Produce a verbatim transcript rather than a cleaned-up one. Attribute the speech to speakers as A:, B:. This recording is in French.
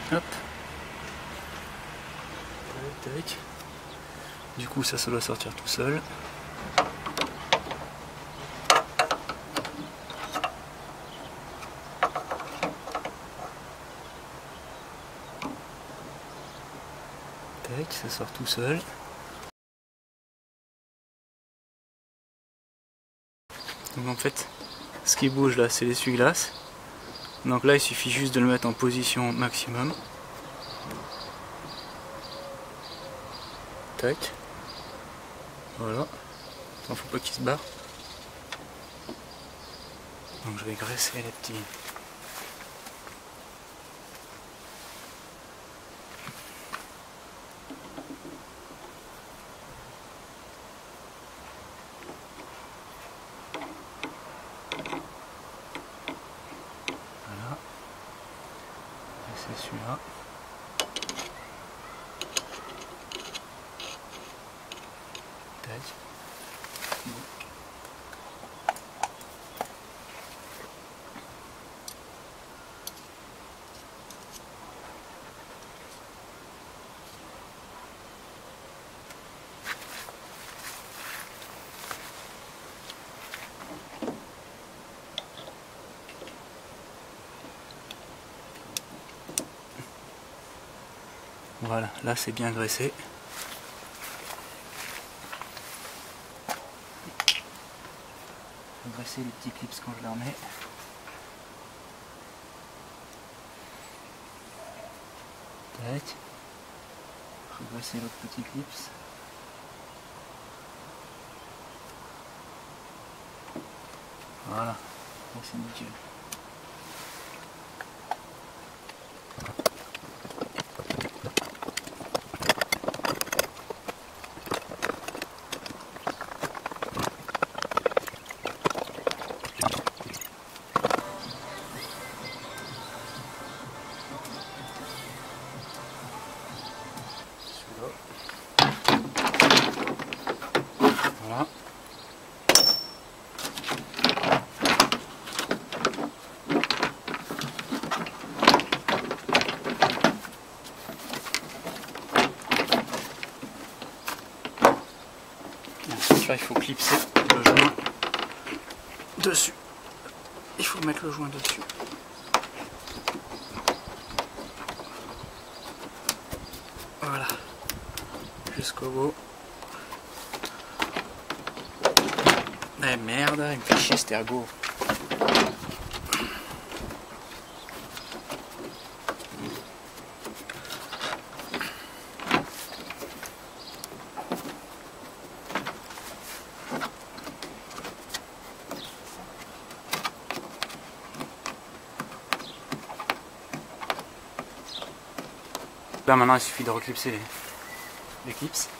A: Hop. Tac. Du coup ça, ça doit sortir tout seul. Tac, ça sort tout seul. Donc en fait, ce qui bouge là, c'est l'essuie-glace. Donc là, il suffit juste de le mettre en position maximum. Tac. Voilà. Attends, faut pas qu'il se barre. Donc je vais graisser les petits. Voilà. Et c'est celui-là. Tac. Bon. Voilà, là c'est bien graissé. Je vais graisser les petits clips quand je les remets. Tac. Je vais graisser l'autre petit clips. Voilà, là c'est nickel. Voilà. Ensuite là il faut clipser le joint dessus. Il faut mettre le joint dessus. Voilà. Jusqu'au bout. Eh merde, il me fait chier cet ergot. Là maintenant il suffit de reclipser les, les clips.